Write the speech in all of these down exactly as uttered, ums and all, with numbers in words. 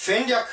戦略。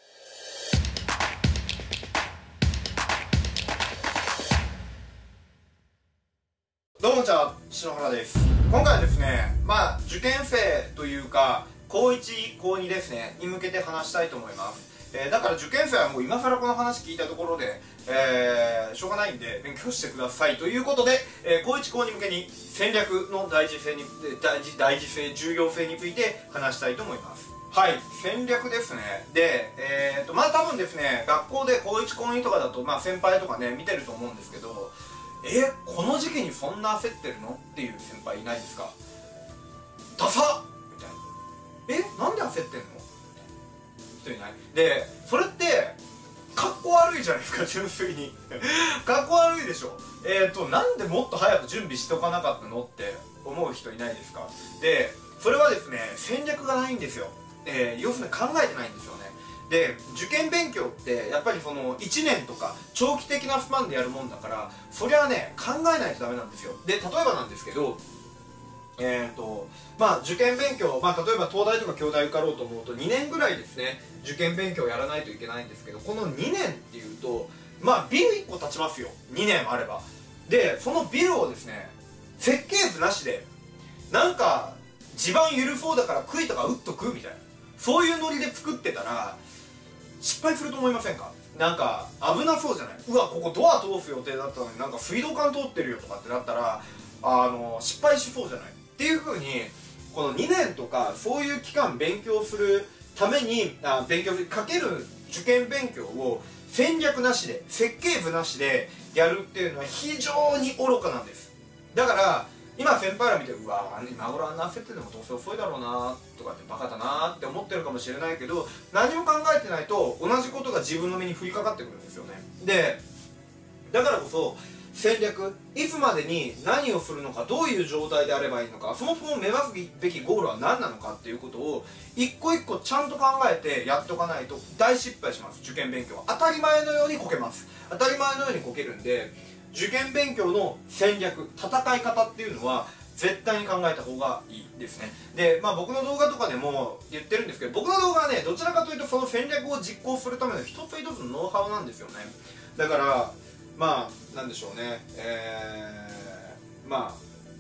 どうもこんにちは、篠原です。今回はですね、まあ受験生というか高いち、高にですねに向けて話したいと思います。えー、だから受験生はもう今更この話聞いたところで、えー、しょうがないんで勉強してくださいということで、えー、高いち、高に向けに戦略の大事性に大事大事性重要性について話したいと思います。はい、戦略ですね。で、えー、っとまあ多分ですね、学校で高いち、高にとかだと、まあ、先輩とかね見てると思うんですけど、えこの時期にそんな焦ってるのっていう先輩いないですか？ダサッみたいな。えなんで焦ってんの人いない？でそれってかっこ悪いじゃないですか、純粋にかっこ悪いでしょ。えっとなんでもっと早く準備しておかなかったのって思う人いないですか？でそれはですね、戦略がないんですよ。えー、要するに考えてないんですよね。で受験勉強ってやっぱりそのいちねんとか長期的なスパンでやるもんだから、そりゃね考えないとダメなんですよ。で例えばなんですけど、えーとまあ、受験勉強、まあ、例えば東大とか京大受かろうと思うとにねんぐらいですね受験勉強をやらないといけないんですけど、このにねんっていうとまあビルいっこ建ちますよ、にねんあれば。でそのビルをですね設計図なしでなんか地盤緩そうだから杭とか打っとくみたいな、そういうノリで作ってたら失敗すると思いませんか？なんか危なそうじゃない？うわここドア通す予定だったのになんか水道管通ってるよとかってなったらあの失敗しそうじゃないっていう風に、このにねんとかそういう期間勉強するためにあ勉強かける受験勉強を戦略なしで設計図なしでやるっていうのは非常に愚かなんです。だから今先輩ら見てうわ今頃あんな焦っててもどうせ遅いだろうなとかってバカだなって思ってるかもしれないけど、何も考えてないと同じことが自分の身に降りかかってくるんですよね。でだからこそ戦略、いつまでに何をするのか、どういう状態であればいいのか、そもそも目指すべきゴールは何なのかっていうことを一個一個ちゃんと考えてやっておかないと大失敗します。受験勉強は当たり前のようにこけます。当たり前のようにこけるんで、受験勉強の戦略、戦い方っていうのは絶対に考えた方がいいですね。で、まあ僕の動画とかでも言ってるんですけど、僕の動画はね、どちらかというとその戦略を実行するための一つ一つのノウハウなんですよね。だから、まあ、なんでしょうね、えー、ま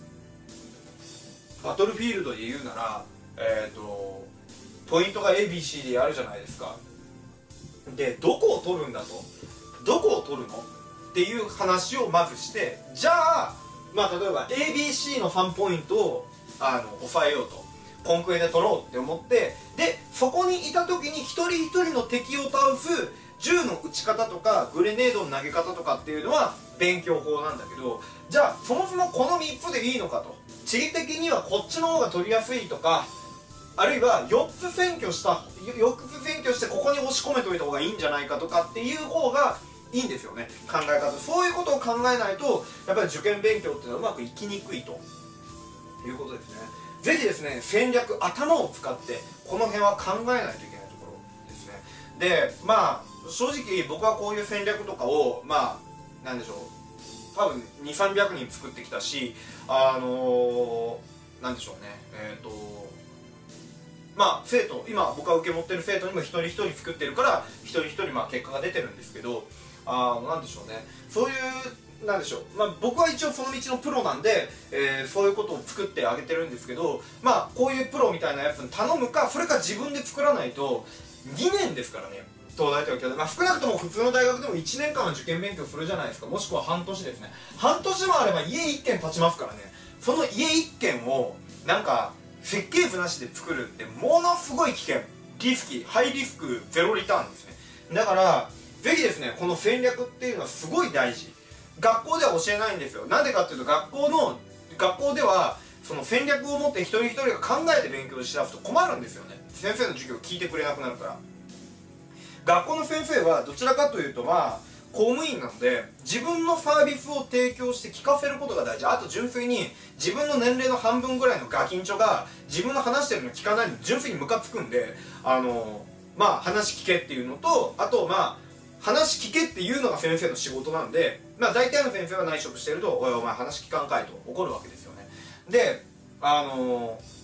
あ、バトルフィールドで言うなら、えっと、ポイントが エービーシーディー あるじゃないですか。で、どこを取るんだと。どこを取るのっていう話をまずして、じゃあ、まあ例えば エービーシー のさんポイントをあの抑えようと、コンクエで取ろうって思って、でそこにいた時に一人一人の敵を倒す銃の撃ち方とかグレネードの投げ方とかっていうのは勉強法なんだけど、じゃあそもそもこのみっつでいいのかと、地理的にはこっちの方が取りやすいとか、あるいはよっつ占拠したよっつ占拠してここに押し込めといた方がいいんじゃないかとかっていう方がいいんですよね、考え方。そういうことを考えないとやっぱり受験勉強っていうのはうまくいきにくいということですね。ぜひですね、戦略、頭を使ってこの辺は考えないといけないところですね。でまあ正直僕はこういう戦略とかをまあなんでしょう、多分にひゃくさんびゃくにん作ってきたし、あのー、なんでしょうね、えっ、ー、とまあ生徒、今僕が受け持ってる生徒にも一人一人作ってるから一人一人まあ結果が出てるんですけど、あなんでしょうね、そういうなんでしょう、まあ、僕は一応その道のプロなんで、えー、そういうことを作ってあげてるんですけど、まあこういうプロみたいなやつに頼むか、それか自分で作らないとにねんですからね、東大とか京大、まあ、少なくとも普通の大学でもいちねんかんは受験勉強するじゃないですか。もしくは半年ですね。半年もあれば家いっけん建ちますからね。その家いっけんをなんか設計図なしで作るってものすごい危険、リスキー、ハイリスクゼロリターンですね。だからぜひですね、この戦略っていうのはすごい大事。学校では教えないんですよ。なんでかっていうと、学校の学校ではその戦略を持って一人一人が考えて勉強しだすと困るんですよね。先生の授業を聞いてくれなくなるから。学校の先生はどちらかというとまあ公務員なので、自分のサービスを提供して聞かせることが大事。あと純粋に自分の年齢の半分ぐらいのガキンチョが自分の話してるの聞かないのに純粋にムカつくんで、あのまあ話聞けっていうのと、あとまあ話聞けっていうのが先生の仕事なんで、まあ大体の先生は内職してると「おいお前話聞かんかい」と怒るわけですよね。であの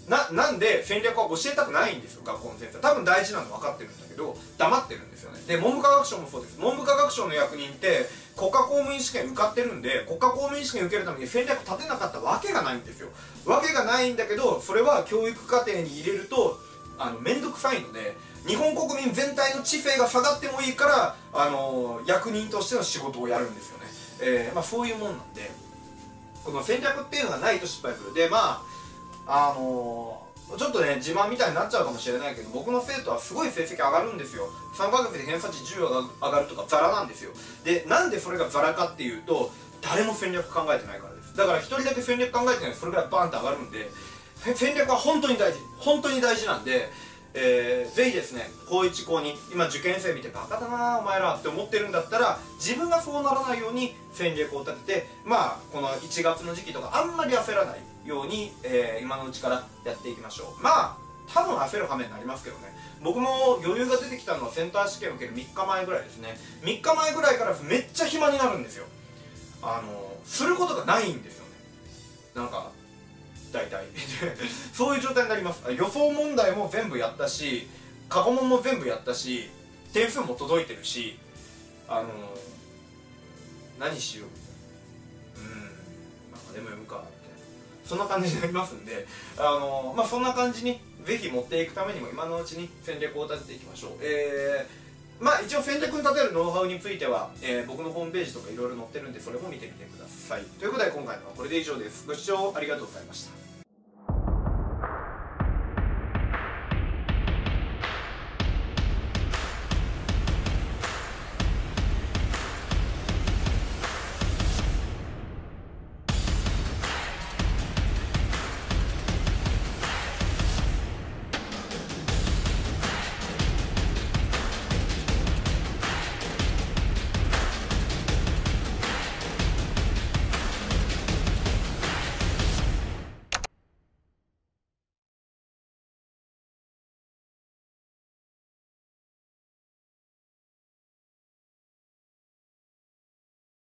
ななんで戦略は教えたくないんですよ、学校の先生。多分大事なの分かってるんだけど黙ってるんですよね。で文部科学省もそうです。文部科学省の役人って国家公務員試験受かってるんで、国家公務員試験受けるために戦略立てなかったわけがないんですよ。わけがないんだけど、それは教育課程に入れるとあの面倒くさいので、日本国民全体の知性が下がってもいいから、あのー、役人としての仕事をやるんですよね。えーまあ、そういうもんなんで、この戦略っていうのがないと失敗する。でまああのー、ちょっとね自慢みたいになっちゃうかもしれないけど、僕の生徒はすごい成績上がるんですよ。さんかげつで偏差値じゅう上がるとかザラなんですよ。でなんでそれがザラかっていうと、誰も戦略考えてないからです。だから一人だけ戦略考えてないとそれぐらいバーンと上がるんで、戦略は本当に大事、本当に大事なんで、えー、ぜひですね、高いち高に今受験生見てバカだなお前らって思ってるんだったら、自分がそうならないように戦略を立てて、まあこのいちがつの時期とかあんまり焦らないように、えー、今のうちからやっていきましょう。まあ多分焦る羽目になりますけどね。僕も余裕が出てきたのはセンター試験を受けるみっかまえぐらいですね。みっかまえぐらいからめっちゃ暇になるんですよ。あのすることがないんですよね、なんか大体そういう状態になります。予想問題も全部やったし、過去問も全部やったし、点数も届いてるし、あのー、何しよう、うんなんかでも読むかみたいな、そんな感じになりますんで、あのー、まあそんな感じにぜひ持っていくためにも今のうちに戦略を立てていきましょう。えーまあ一応戦略に立てるノウハウについては、えー、僕のホームページとかいろいろ載ってるんで、それも見てみてください。ということで今回のはこれで以上です。ご視聴ありがとうございました。